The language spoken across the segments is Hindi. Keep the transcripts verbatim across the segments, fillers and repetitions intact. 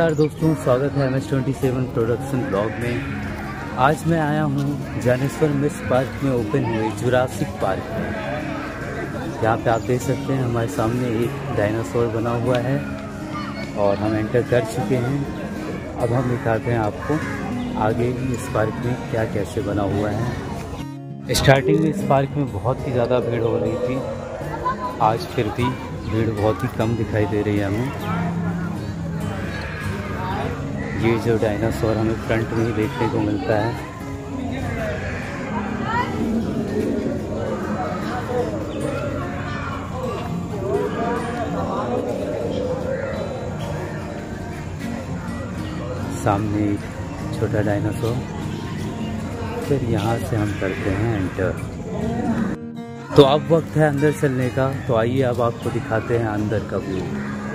नमस्कार दोस्तों, स्वागत है M S twenty seven production blog में। आज मैं आया हूँ ज्ञानेश्वर मिश्र पार्क में ओपन हुए जुरासिक पार्क में। यहाँ पे आप देख सकते हैं हमारे सामने एक डायनासोर बना हुआ है और हम एंटर कर चुके हैं। अब हम दिखाते हैं आपको आगे इस पार्क में क्या कैसे बना हुआ है। स्टार्टिंग में इस पार्क में बहुत ही ज़्यादा भीड़ हो रही थी, आज फिर भी भीड़ बहुत ही कम दिखाई दे रही है हमें। ये जो डायनासोर हमें फ्रंट में ही देखने को मिलता है। सामने एक छोटा डायनासोर, फिर यहाँ से हम करते हैं एंटर। तो अब वक्त है अंदर चलने का, तो आइए अब आपको दिखाते हैं अंदर का व्यू।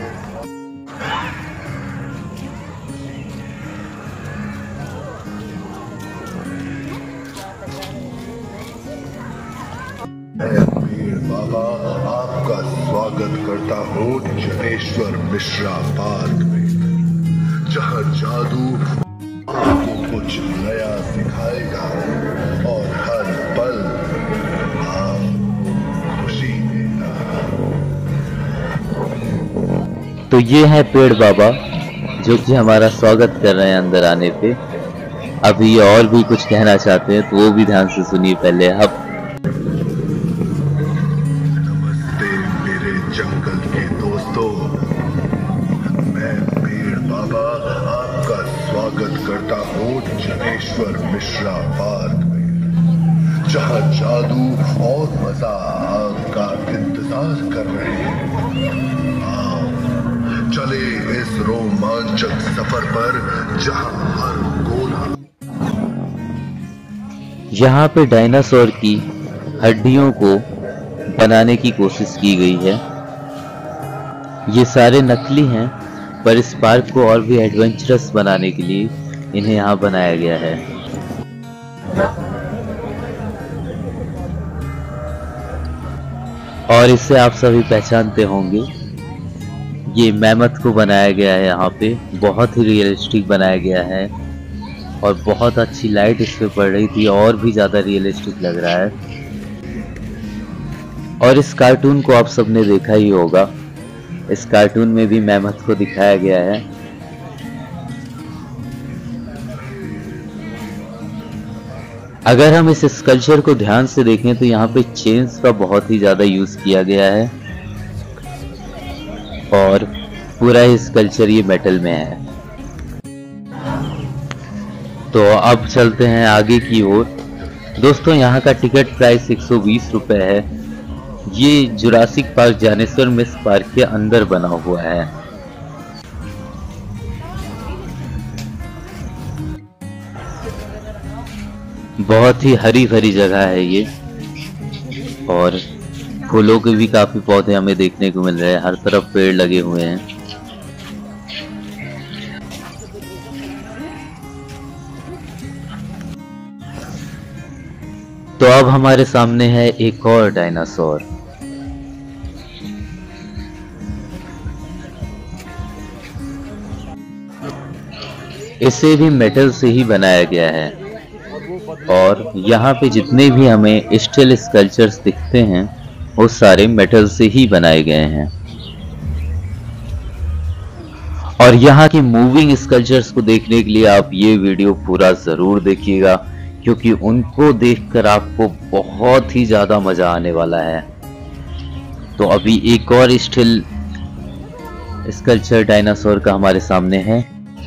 बाबा आपका स्वागत करता हूँ ज्ञानेश्वर मिश्रा पार्क में, जहाँ जादू आपको कुछ नया सिखाएगा और हर पल आपको खुशी देगा। तो ये है पेड़ बाबा जो कि हमारा स्वागत कर रहे हैं अंदर आने पे। अभी और भी कुछ कहना चाहते हैं तो वो भी ध्यान से सुनिए पहले। अब जंगल के दोस्तों, मैं पेड़ बाबा आपका स्वागत करता हूँ ज्ञानेश्वर मिश्रा पार्क में, जहाँ जादू और मजा आपका इंतजार कर रहे हैं। आओ चले इस रोमांचक सफर पर, जहाँ हर कोना। यहाँ पे डायनासोर की हड्डियों को बनाने की कोशिश की गई है। ये सारे नकली हैं, पर इस पार्क को और भी एडवेंचरस बनाने के लिए इन्हें यहाँ बनाया गया है। और इसे आप सभी पहचानते होंगे, ये मैमथ को बनाया गया है। यहाँ पे बहुत ही रियलिस्टिक बनाया गया है और बहुत अच्छी लाइट इस पे पड़ रही थी, और भी ज़्यादा रियलिस्टिक लग रहा है। और इस कार्टून को आप सबने देखा ही होगा, इस कार्टून में भी मैमथ को दिखाया गया है। अगर हम इस स्कल्पचर को ध्यान से देखें तो यहाँ पे चेन्स का बहुत ही ज्यादा यूज किया गया है और पूरा ही स्कल्पचर ये मेटल में है। तो अब चलते हैं आगे की ओर। दोस्तों, यहाँ का टिकट प्राइस एक सौ बीस रुपए है। ये Jurassic Park Gyaneshwar Mishra park के अंदर बना हुआ है। बहुत ही हरी भरी जगह है ये, और फूलों के भी काफी पौधे हमें देखने को मिल रहे हैं। हर तरफ पेड़ लगे हुए हैं। तो अब हमारे सामने है एक और डायनासोर। इसे भी मेटल से ही बनाया गया है, और यहाँ पे जितने भी हमें स्टील स्कल्पचर्स दिखते हैं वो सारे मेटल से ही बनाए गए हैं। और यहाँ की मूविंग स्कल्पचर्स को देखने के लिए आप ये वीडियो पूरा जरूर देखिएगा, क्योंकि उनको देखकर आपको बहुत ही ज्यादा मजा आने वाला है। तो अभी एक और स्टील स्कल्पचर डायनासोर का हमारे सामने है।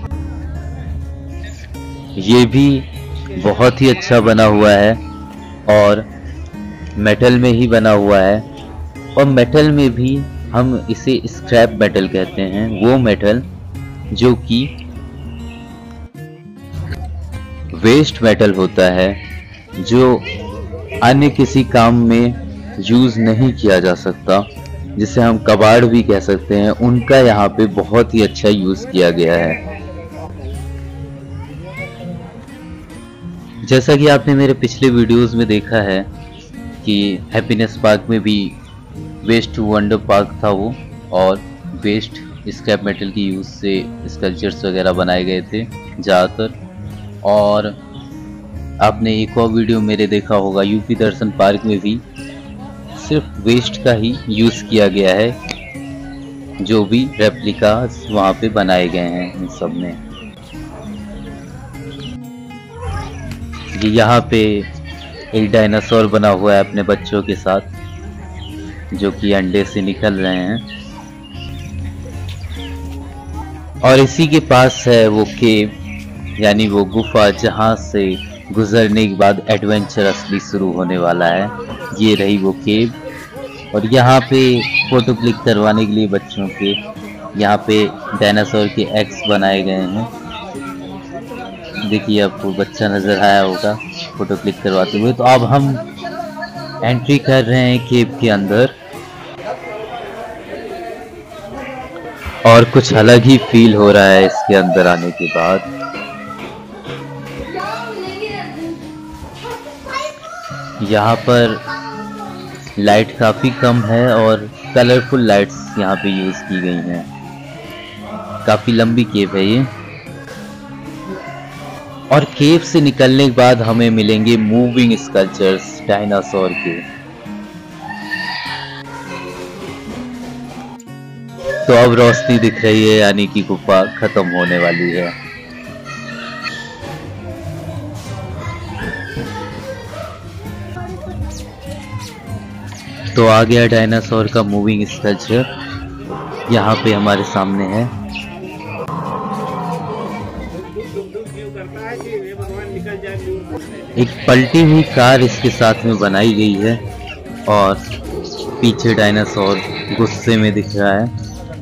ये भी बहुत ही अच्छा बना हुआ है और मेटल में ही बना हुआ है। और मेटल में भी हम इसे स्क्रैप मेटल कहते हैं, वो मेटल जो कि वेस्ट मेटल होता है, जो अन्य किसी काम में यूज नहीं किया जा सकता, जिसे हम कबाड़ भी कह सकते हैं। उनका यहाँ पे बहुत ही अच्छा यूज किया गया है। जैसा कि आपने मेरे पिछले वीडियोस में देखा है कि हैप्पीनेस पार्क में भी वेस्ट टू वंडर पार्क था वो, और वेस्ट स्क्रैप मेटल की यूज़ से स्कल्पचर्स वगैरह बनाए गए थे ज़्यादातर। और आपने एक और वीडियो मेरे देखा होगा, यूपी दर्शन पार्क में भी सिर्फ वेस्ट का ही यूज़ किया गया है, जो भी रेप्लिका वहाँ पे बनाए गए हैं इन सब में। ये यहाँ पे एक डायनासोर बना हुआ है अपने बच्चों के साथ, जो कि अंडे से निकल रहे हैं। और इसी के पास है वो केव, यानी वो गुफा जहाँ से गुजरने के बाद एडवेंचर असली शुरू होने वाला है। ये रही वो केव। और यहाँ पे फोटो क्लिक करवाने के लिए बच्चों के, यहाँ पे डायनासोर के एग्स बनाए गए हैं। देखिए आपको बच्चा नज़र आया होगा फोटो क्लिक करवाते हुए। तो अब हम एंट्री कर रहे हैं केव के अंदर, और कुछ अलग ही फील हो रहा है इसके अंदर आने के बाद। यहाँ पर लाइट काफ़ी कम है और कलरफुल लाइट्स यहाँ पे यूज़ की गई हैं। काफ़ी लंबी केव है ये। और केव से निकलने के बाद हमें मिलेंगे मूविंग स्कल्पचर्स डायनासोर के। तो अब रोशनी दिख रही है, यानी कि गुफा खत्म होने वाली है। तो आ गया डायनासोर का मूविंग स्कल्पचर, यहाँ पे हमारे सामने है। एक पलटी हुई कार इसके साथ में बनाई गई है, और पीछे डायनासोर गुस्से में दिख रहा है।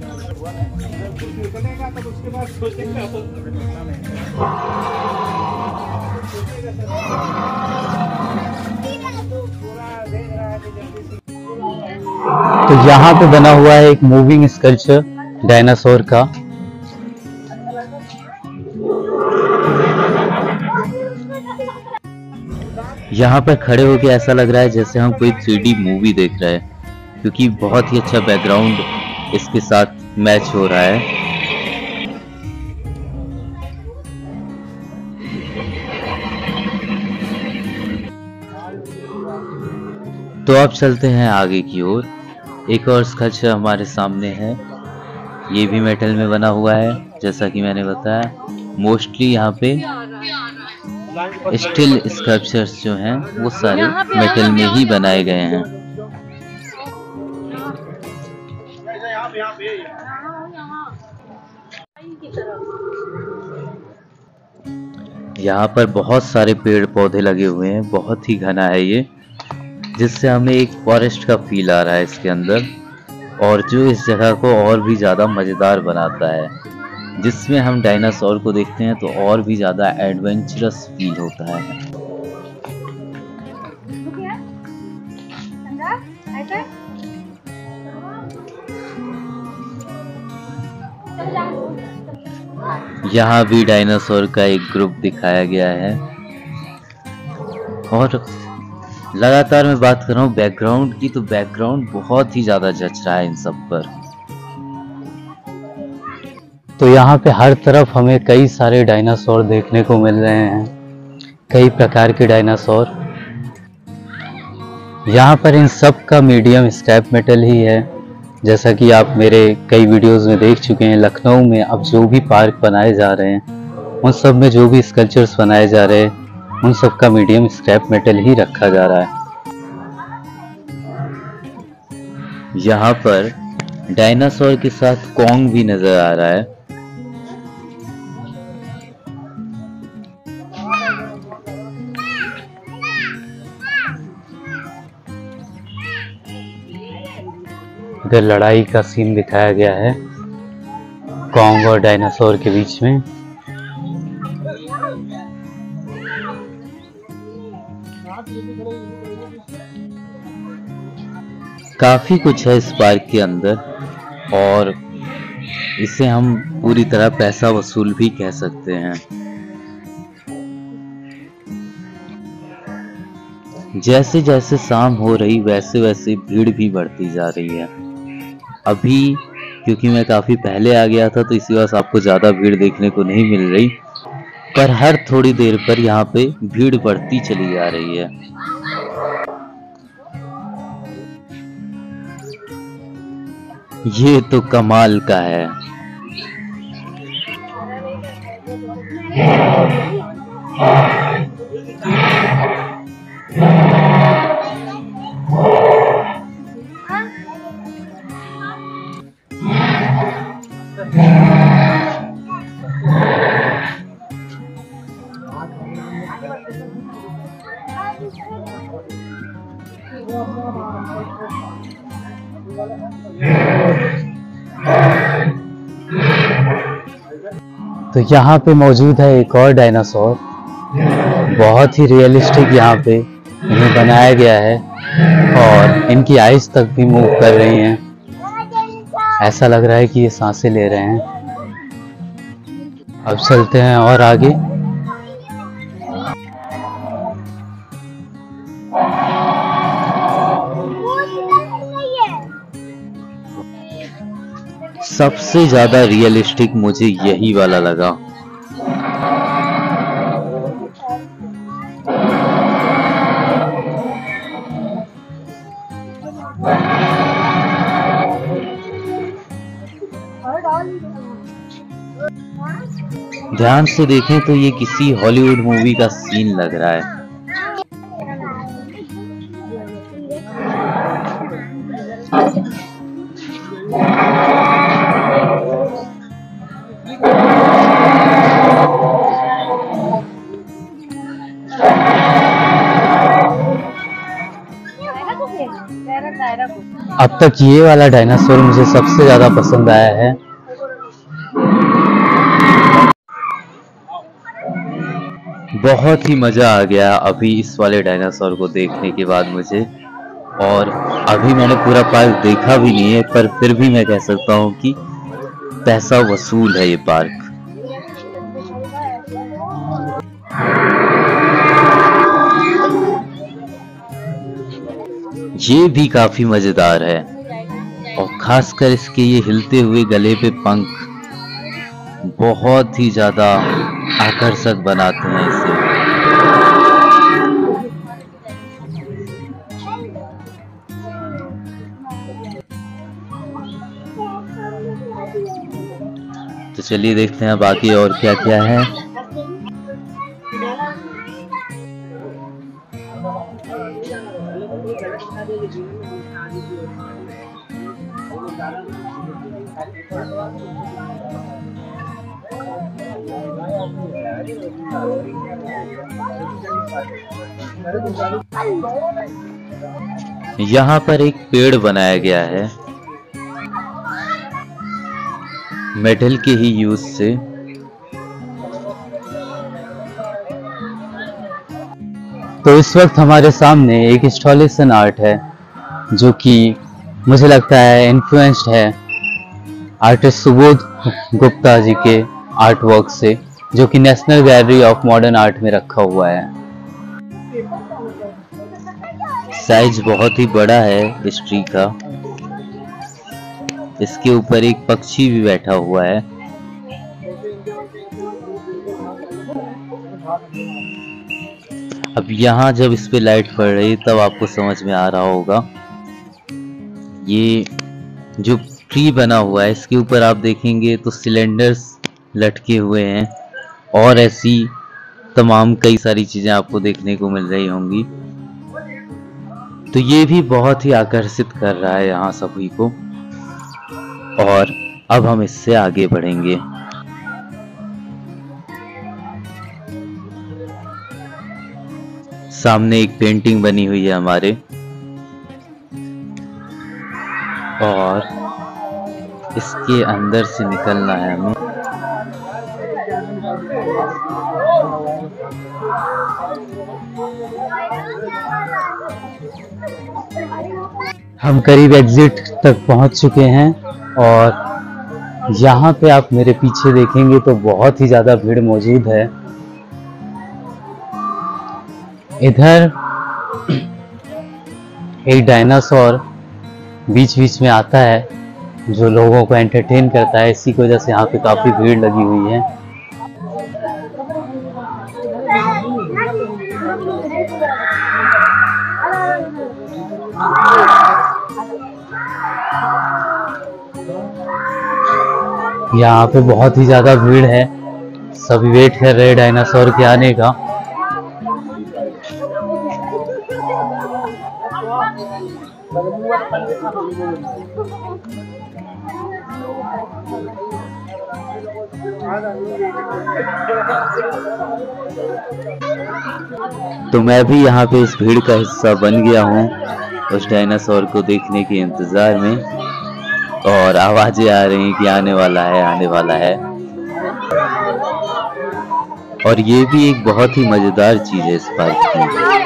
तो यहाँ पे बना हुआ है एक मूविंग स्कल्पचर डायनासोर का। यहाँ पर खड़े होके ऐसा लग रहा है जैसे हम कोई थ्री डी मूवी देख रहे हैं, क्योंकि बहुत ही अच्छा बैकग्राउंड इसके साथ मैच हो रहा है। तो अब चलते हैं आगे की ओर। एक और स्कल्पचर हमारे सामने है, ये भी मेटल में बना हुआ है। जैसा कि मैंने बताया, मोस्टली यहाँ पे स्टिल स्कल्पचर्स जो हैं वो सारे मेटल में ही बनाए गए हैं। यहाँ पर बहुत सारे पेड़ पौधे लगे हुए हैं, बहुत ही घना है ये, जिससे हमें एक फॉरेस्ट का फील आ रहा है इसके अंदर, और जो इस जगह को और भी ज़्यादा मज़ेदार बनाता है। जिसमें हम डायनासोर को देखते हैं तो और भी ज़्यादा एडवेंचरस फील होता है। यहाँ भी डायनासोर का एक ग्रुप दिखाया गया है। और लगातार मैं बात कर रहा हूँ बैकग्राउंड की, तो बैकग्राउंड बहुत ही ज़्यादा जच रहा है इन सब पर। तो यहाँ पे हर तरफ हमें कई सारे डायनासोर देखने को मिल रहे हैं, कई प्रकार के डायनासोर। यहाँ पर इन सब का मीडियम स्क्रैप मेटल ही है। जैसा कि आप मेरे कई वीडियोस में देख चुके हैं, लखनऊ में अब जो भी पार्क बनाए जा रहे हैं, उन सब में जो भी स्कल्पचर्स बनाए जा रहे हैं, उन सब का मीडियम स्क्रैप मेटल ही रखा जा रहा है। यहाँ पर डायनासोर के साथ कॉन्ग भी नजर आ रहा है। इधर लड़ाई का सीन दिखाया गया है कॉन्ग और डायनासोर के बीच में। काफी कुछ है इस पार्क के अंदर, और इसे हम पूरी तरह पैसा वसूल भी कह सकते हैं। जैसे जैसे शाम हो रही वैसे वैसे भीड़ भी बढ़ती जा रही है। अभी क्योंकि मैं काफ़ी पहले आ गया था, तो इसी वजह से आपको ज़्यादा भीड़ देखने को नहीं मिल रही। पर हर थोड़ी देर पर यहाँ पे भीड़ बढ़ती चली जा रही है। ये तो कमाल का है। तो यहाँ पे मौजूद है एक और डायनासोर, बहुत ही रियलिस्टिक यहाँ पे इन्हें बनाया गया है और इनकी आइज तक भी मूव कर रही हैं। ऐसा लग रहा है कि ये सांसें ले रहे हैं। अब चलते हैं और आगे। सबसे ज्यादा रियलिस्टिक मुझे यही वाला लगा। ध्यान से देखें तो ये किसी हॉलीवुड मूवी का सीन लग रहा है। अब तक ये वाला डायनासोर मुझे सबसे ज्यादा पसंद आया है। बहुत ही मजा आ गया अभी इस वाले डायनासोर को देखने के बाद मुझे। और अभी मैंने पूरा पार्क देखा भी नहीं है, पर फिर भी मैं कह सकता हूँ कि पैसा वसूल है ये पार्क। ये भी काफी मजेदार है और खासकर इसके ये हिलते हुए गले पे पंख बहुत ही ज्यादा आकर्षक बनाते हैं इसे। तो चलिए देखते हैं बाकी और क्या क्या है। यहाँ पर एक पेड़ बनाया गया है मेटल के ही यूज से। तो इस वक्त हमारे सामने एक इंस्टॉलेशन आर्ट है जो कि मुझे लगता है इन्फ्लुएंस्ड है आर्टिस्ट सुबोध गुप्ता जी के आर्ट वर्क से, जो कि National Gallery of Modern Art में रखा हुआ है। साइज बहुत ही बड़ा है इस ट्री का। इसके ऊपर एक पक्षी भी बैठा हुआ है। अब यहाँ जब इस पे लाइट पड़ रही तब आपको समझ में आ रहा होगा। ये जो ट्री बना हुआ है इसके ऊपर आप देखेंगे तो सिलेंडर्स लटके हुए हैं और ऐसी तमाम कई सारी चीजें आपको देखने को मिल रही होंगी। तो ये भी बहुत ही आकर्षित कर रहा है यहाँ सभी को। और अब हम इससे आगे बढ़ेंगे। सामने एक पेंटिंग बनी हुई है हमारे, और इसके अंदर से निकलना है हमें। हम करीब एग्जिट तक पहुंच चुके हैं और यहाँ पे आप मेरे पीछे देखेंगे तो बहुत ही ज़्यादा भीड़ मौजूद है। इधर एक डायनासोर बीच बीच में आता है जो लोगों को एंटरटेन करता है। इसी की वजह से यहाँ पे काफ़ी भीड़ लगी हुई है। यहाँ पे बहुत ही ज़्यादा भीड़ है, सभी वेट कर रहे हैं डायनासोर के आने का। तो मैं भी यहाँ पे इस भीड़ का हिस्सा बन गया हूँ उस डायनासोर को देखने के इंतजार में, और आवाजें आ रही हैं कि आने वाला है आने वाला है। और ये भी एक बहुत ही मजेदार चीज है इस पार्क की।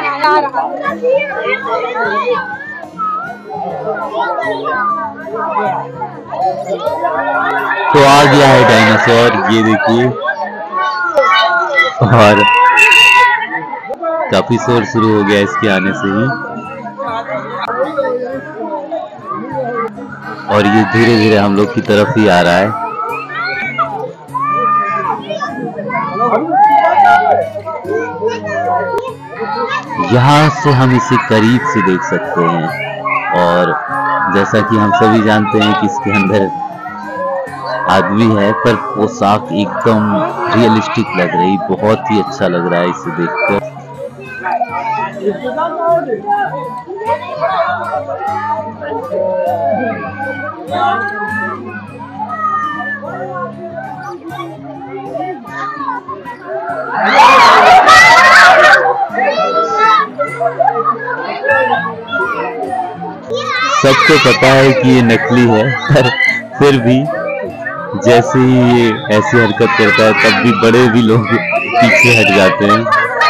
तो आ गया है डायनासोर, ये देखिए, और काफी शोर शुरू हो गया इसके आने से ही। और ये धीरे धीरे हम लोग की तरफ ही आ रहा है। यहाँ से हम इसे करीब से देख सकते हैं, और जैसा कि हम सभी जानते हैं कि इसके अंदर आदमी है, पर पोशाक एकदम रियलिस्टिक लग रही, बहुत ही अच्छा लग रहा है इसे देखकर। सबको पता है कि ये नकली है, पर फिर भी जैसे ही ये ऐसी हरकत करता है तब भी बड़े भी लोग पीछे हट जाते हैं।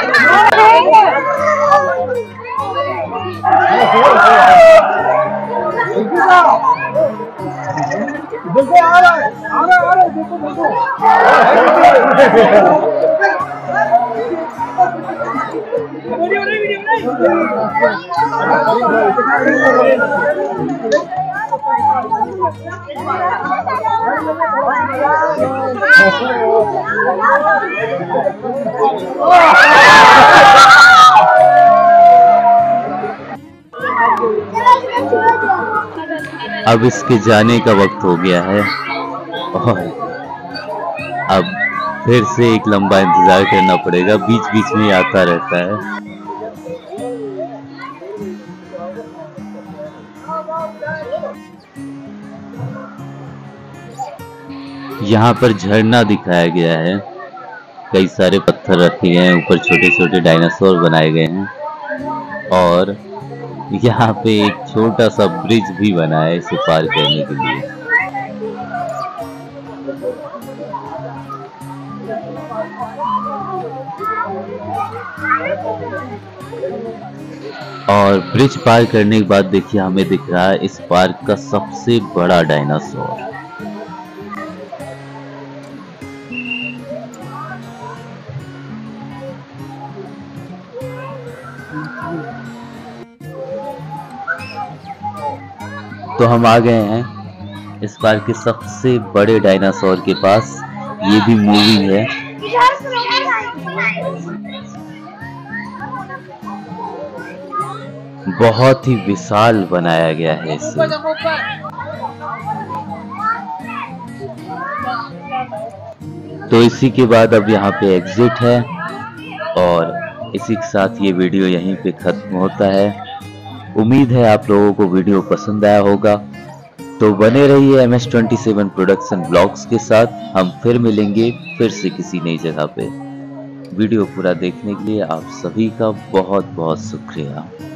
अब इसके जाने का वक्त हो गया है, और अब फिर से एक लंबा इंतजार करना पड़ेगा, बीच बीच में आता रहता है। यहाँ पर झरना दिखाया गया है, कई सारे पत्थर रखे गए हैं, ऊपर छोटे छोटे डायनासोर बनाए गए हैं, और यहाँ पे एक छोटा सा ब्रिज भी बना है इसे पार करने के लिए। और ब्रिज पार करने के बाद देखिए हमें दिख रहा है इस पार्क का सबसे बड़ा डायनासोर। तो हम आ गए हैं इस पार्क के सबसे बड़े डायनासोर के पास। ये भी मूविंग है। बहुत ही विशाल बनाया गया है इसे। तो इसी के बाद अब यहाँ पे एग्जिट है, और इसी के साथ ये वीडियो यहीं पे खत्म होता है। उम्मीद है आप लोगों को वीडियो पसंद आया होगा, तो बने रहिए M S twenty seven production blogs के साथ। हम फिर मिलेंगे फिर से किसी नई जगह पे। वीडियो पूरा देखने के लिए आप सभी का बहुत बहुत शुक्रिया।